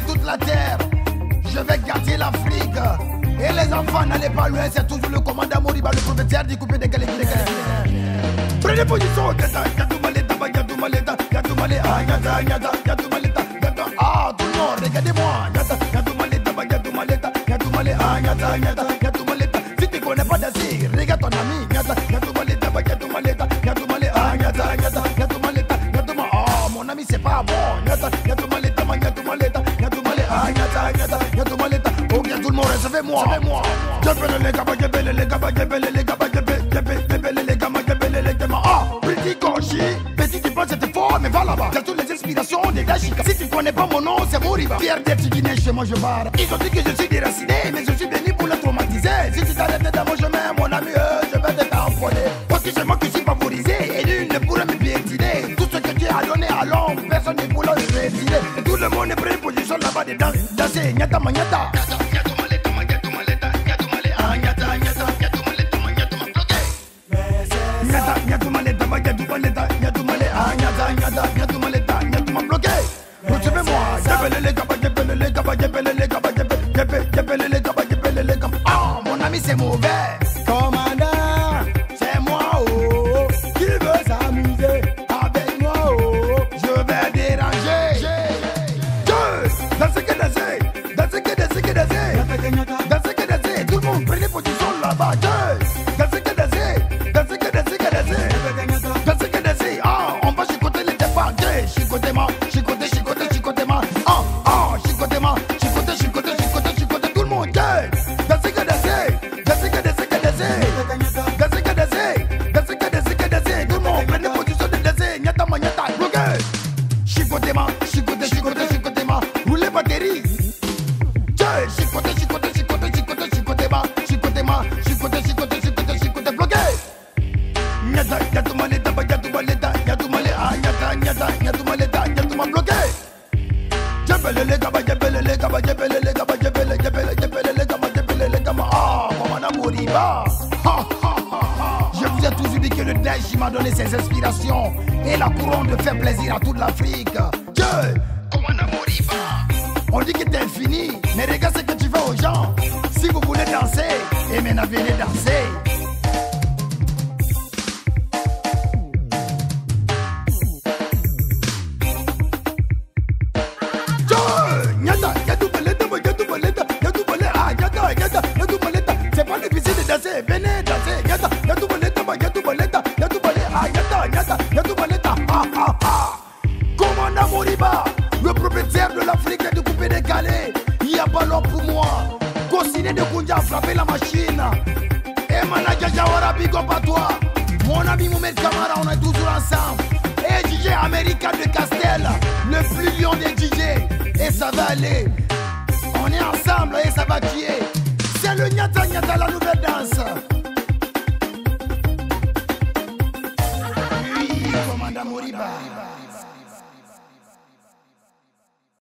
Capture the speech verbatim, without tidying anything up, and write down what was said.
toute la terre. Je vais garder l'Afrique. Et les enfants, n'allez pas loin, c'est toujours le commandant Moriba, le propriétaire du coupé de Galé. Prenez position, Yata, Yatou Maleta, Yatou Maleta, Yatou Maleta, Yata, Yata, Yatou Maleta, Yata. Ah, tout le monde, regardez-moi. Yata, Yatou Maleta, Yatou Maleta, Yatou Maleta, Yata, Yata, Yatou Maleta. Si tu connais pas d'asile, regarde ton ami. Yata, Yatou Maleta, Yatou Maleta, Yatou Maleta, Yata, Yata, Yatou Maleta, Yatou Maleta. Ah, mon ami, c'est pas bon. Yata, Yatou Maleta, Yatou Maleta, Yatou Maleta, Yata, Yata, Yatou Maleta. Ok, tout le monde, recevez-moi. Je peux les gars, je peux les gars, je peux les gars, je peux les gars, je peux les gars, je peux les gars. Ah, petit Kochi, petit tu penses c'était fort, mais va là-bas. J'ai toutes les inspirations des Dachika. Si tu connais pas mon nom, c'est Moriba. Pierre des petits Guinéens, chez moi je barre. Ils ont dit que je suis déraciné, mais je suis venu pour la traumatiser. Si tu t'arrêtes dans mon chemin, mon ami, euh, je vais te tamponner. Parce que c'est moi qui suis favorisé, et nul ne pourra me piétiner. Tout ce que Dieu a donné à l'homme, personne ne pourra le retirer. Et tout le monde est prêt position là-bas dedans. Danser, nyata manyata. Ah, mon ami c'est mauvais. Commandant, c'est moi oh. Qui veut s'amuser avec moi oh. Je vais déranger. Dansez que dansez, dansez que dansez que dansez, dansez que dansez. Tout le monde prenez position là-bas. Dansez que dansez, dansez que dansez que dansez, dansez que dansez. Ah, on va chicoter les débats. Chicotement, chicoter, chicoter, chicotement. Ah, ah, chicotement, chicoter, chicoter, chicoter, chicoter. Tout le monde. Dansez que dansez, dansez que dansez que dansez, dansez que dansez, dansez que dansez que dansez. Tout le monde prenez position de danser. Nyata manyata, bloqué. Chicotement, chicoter, chicoter, chicotement. Roulez batterie. Chicoter, chicoter, chicoter, chicoter, chicotement, chicotement, chicoter, chicoter, chicoter, chicoter, bloqué. Nyata, yatou maleta, yatou maleta, yatou maleta, nyata, nyata, yatou maleta, yatou ma bloqué. Jebele les gaba, jebele les gaba, jebele les gaba, jebele, jebele, jebele les gaba, jebele les gaba. Ah, commandant Moriba. Je vous ai toujours dit que le Daesh m'a donné ses inspirations et la couronne de faire plaisir à toute l'Afrique. Dieu, commandant Moriba. On dit que t'es infini, mais regarde ce que tu fais aux gens. Si vous voulez danser, et maintenant venez danser. C'est pas difficile de danser, venez danser. Yata, yatou baleta, yatou baleta, yatou baleta, ah yata, yata, yatou baleta, ah ah ah. Commandant Moriba, le propriétaire de l'Afrique et du coupé décalé. Il n'y a pas l'homme pour moi. Consigné de Koundja a frappé la machine. Et Manaja Jawara, big up à toi. Mon ami Moumed Kamara, on est toujours ensemble. Et D J America de Castel, le plus lion des D J. Et ça va aller. On est ensemble et ça va tuer. C'est le Nyata Nyata la nouvelle.